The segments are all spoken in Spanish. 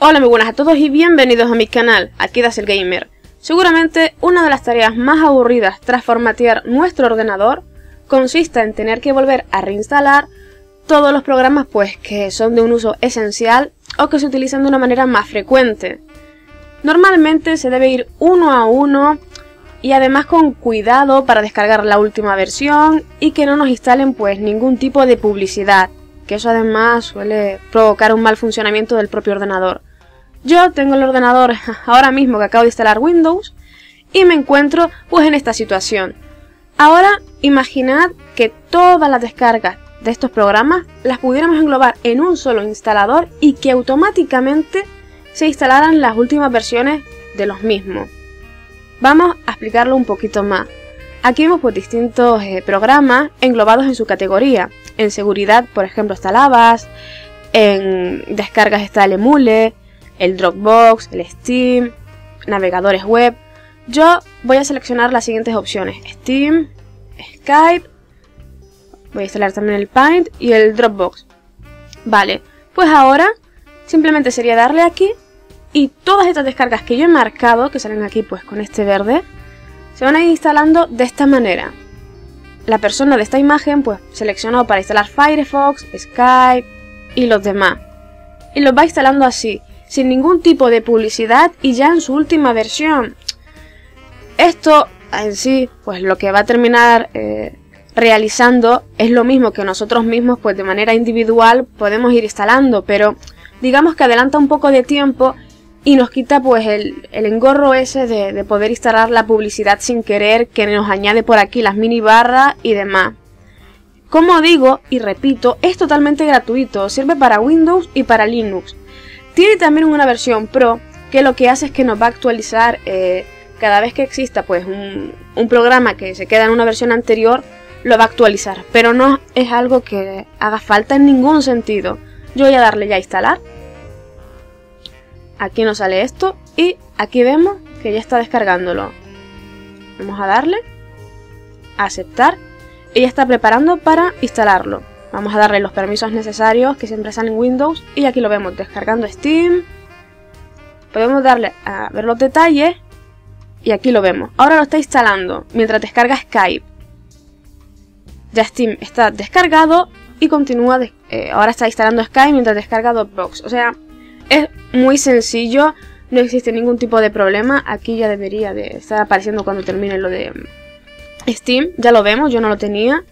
Hola, muy buenas a todos y bienvenidos a mi canal, aquí Das el Gamer. Seguramente una de las tareas más aburridas tras formatear nuestro ordenador consiste en tener que volver a reinstalar todos los programas pues que son de un uso esencial o que se utilizan de una manera más frecuente. Normalmente se debe ir uno a uno y además con cuidado para descargar la última versión y que no nos instalen pues ningún tipo de publicidad, que eso además suele provocar un mal funcionamiento del propio ordenador. Yo tengo el ordenador ahora mismo que acabo de instalar Windows y me encuentro pues en esta situación. Ahora imaginad que todas las descargas de estos programas las pudiéramos englobar en un solo instalador y que automáticamente se instalaran las últimas versiones de los mismos. Vamos a explicarlo un poquito más. Aquí vemos pues distintos programas englobados en su categoría. En seguridad, por ejemplo, está el Avast, en descargas está el Emule, el Dropbox, el Steam, navegadores web. Yo voy a seleccionar las siguientes opciones: Steam, Skype, voy a instalar también el Paint y el Dropbox. Vale, pues ahora simplemente sería darle aquí y todas estas descargas que yo he marcado, que salen aquí pues con este verde, se van a ir instalando de esta manera. La persona de esta imagen pues seleccionó para instalar Firefox, Skype y los demás. Y los va instalando así, sin ningún tipo de publicidad y ya en su última versión. Esto en sí, pues lo que va a terminar realizando es lo mismo que nosotros mismos pues de manera individual podemos ir instalando, pero digamos que adelanta un poco de tiempo y nos quita pues el engorro ese de poder instalar la publicidad sin querer, que nos añade por aquí las mini barras y demás. Como digo y repito, es totalmente gratuito, sirve para Windows y para Linux. Tiene también una versión Pro que lo que hace es que nos va a actualizar cada vez que exista pues un programa que se queda en una versión anterior, lo va a actualizar, pero no es algo que haga falta en ningún sentido. Yo voy a darle ya a instalar. Aquí nos sale esto y aquí vemos que ya está descargándolo. Vamos a darle a aceptar y ya está preparando para instalarlo. Vamos a darle los permisos necesarios que siempre salen en Windows y aquí lo vemos descargando Steam. Podemos darle a ver los detalles y aquí lo vemos. Ahora lo está instalando mientras descarga Skype. Ya Steam está descargado y continúa, ahora está instalando Skype mientras descarga Dropbox. O sea, es muy sencillo, no existe ningún tipo de problema. Aquí ya debería de estar apareciendo cuando termine lo de Steam. Ya lo vemos, yo no lo tenía.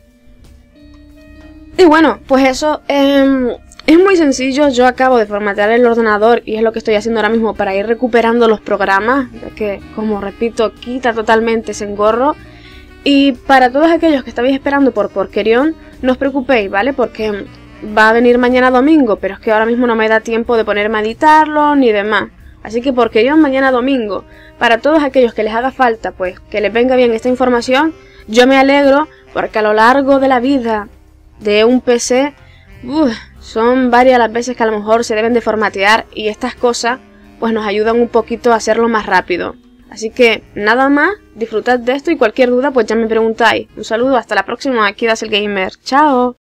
Y bueno, pues eso es muy sencillo. Yo acabo de formatear el ordenador y es lo que estoy haciendo ahora mismo para ir recuperando los programas, ya que, como repito, quita totalmente ese engorro. Y para todos aquellos que estabais esperando por Porquerión, no os preocupéis, ¿vale? Porque va a venir mañana domingo, pero es que ahora mismo no me da tiempo de ponerme a editarlo ni demás. Así que Porquerión mañana domingo. Para todos aquellos que les haga falta, pues, que les venga bien esta información, yo me alegro porque a lo largo de la vida de un PC, son varias las veces que a lo mejor se deben de formatear y estas cosas pues nos ayudan un poquito a hacerlo más rápido. Así que nada más, disfrutad de esto y cualquier duda pues ya me preguntáis. Un saludo, hasta la próxima, aquí Das el Gamer. ¡Chao!